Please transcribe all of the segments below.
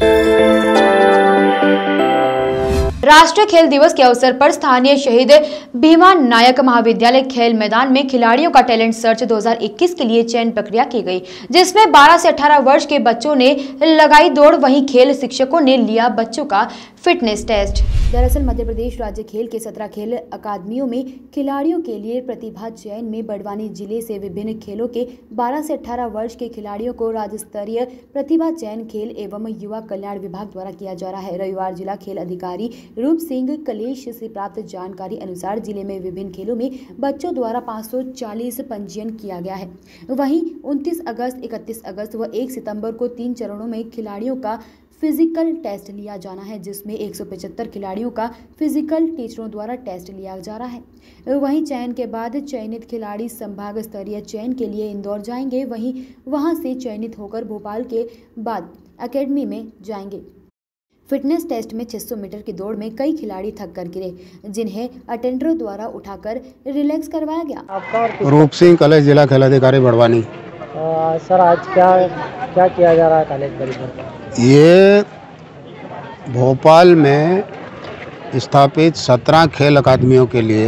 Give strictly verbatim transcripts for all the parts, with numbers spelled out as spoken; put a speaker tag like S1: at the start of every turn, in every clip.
S1: राष्ट्रीय खेल दिवस के अवसर पर स्थानीय शहीद भीमा नायक महाविद्यालय खेल मैदान में खिलाड़ियों का टैलेंट सर्च दो हज़ार इक्कीस के लिए चयन प्रक्रिया की गई, जिसमें बारह से अठारह वर्ष के बच्चों ने लगाई दौड़। वहीं खेल शिक्षकों ने लिया बच्चों का फिटनेस टेस्ट। दरअसल मध्य प्रदेश राज्य खेल के सत्रह खेल अकादमियों में खिलाड़ियों के लिए प्रतिभा चयन में बड़वानी जिले से विभिन्न खेलों के बारह से अठारह वर्ष के खिलाड़ियों को राज्य स्तरीय प्रतिभा चयन खेल एवं युवा कल्याण विभाग द्वारा किया जा रहा है। रविवार जिला खेल अधिकारी रूप सिंह कलेश से प्राप्त जानकारी अनुसार जिले में विभिन्न खेलों में बच्चों द्वारा पाँच सौ चालीस पंजीयन किया गया है। वहीं उनतीस अगस्त, इकतीस अगस्त व एक सितंबर को तीन चरणों में खिलाड़ियों का फिजिकल टेस्ट लिया जाना है, जिसमें एक सौ पचहत्तर खिलाड़ियों का फिजिकल टीचरों द्वारा टेस्ट लिया जा रहा है। वहीं चयन के बाद चयनित खिलाड़ी संभाग स्तरीय चयन के लिए इंदौर जाएंगे। वहीं वहां से चयनित होकर भोपाल के बाद एकेडमी में जाएंगे। फिटनेस टेस्ट में छह सौ मीटर की दौड़ में कई खिलाड़ी थक कर गिरे, जिन्हें अटेंडरों द्वारा उठाकर रिलैक्स करवाया गया।
S2: रूप सिंह कलेश, जिला खेल अधिकारी बड़वानी।
S3: सर आज क्या क्या किया जा रहा है कॉलेज परिसर में?
S2: ये भोपाल में स्थापित सत्रह खेल अकादमियों के लिए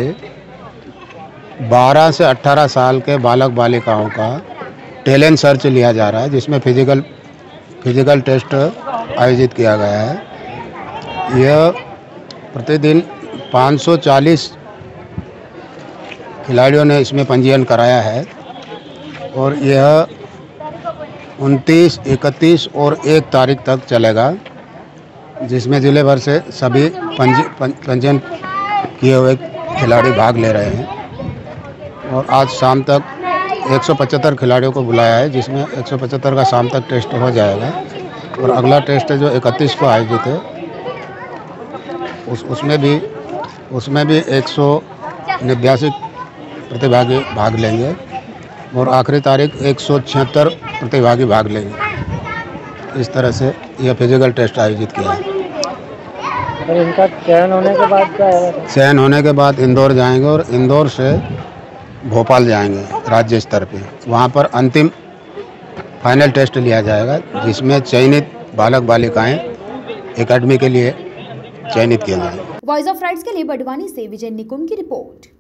S2: बारह से अठारह साल के बालक बालिकाओं का टैलेंट सर्च लिया जा रहा है, जिसमें फिजिकल फिजिकल टेस्ट आयोजित किया गया है। यह प्रतिदिन पाँच सौ चालीस खिलाड़ियों ने इसमें पंजीयन कराया है और यह उनतीस, इकतीस और एक तारीख तक चलेगा, जिसमें जिले भर से सभी पंजीयन किए हुए खिलाड़ी भाग ले रहे हैं। और आज शाम तक एक सौ पचहत्तर खिलाड़ियों को बुलाया है, जिसमें एक सौ पचहत्तर का शाम तक टेस्ट हो जाएगा और अगला टेस्ट जो इकतीस को आयोजित है उस उसमें भी उसमें भी एक सौ नब्यासी प्रतिभागी भाग लेंगे और आखिरी तारीख एक सौ छिहत्तर प्रतिभागी भाग लेंगे। इस तरह से यह फिजिकल टेस्ट आयोजित किया है।
S3: और इनका चयन होने के बाद क्या होगा?
S2: चयन होने के बाद इंदौर जाएंगे और इंदौर से भोपाल जाएंगे राज्य स्तर पे। वहाँ पर अंतिम फाइनल टेस्ट लिया जाएगा, जिसमें चयनित बालक बालिकाएं एकेडमी के लिए चयनित किए जाएंगे।
S1: वॉइस ऑफ राइट्स के लिए बड़वानी से विजय निकुम की रिपोर्ट।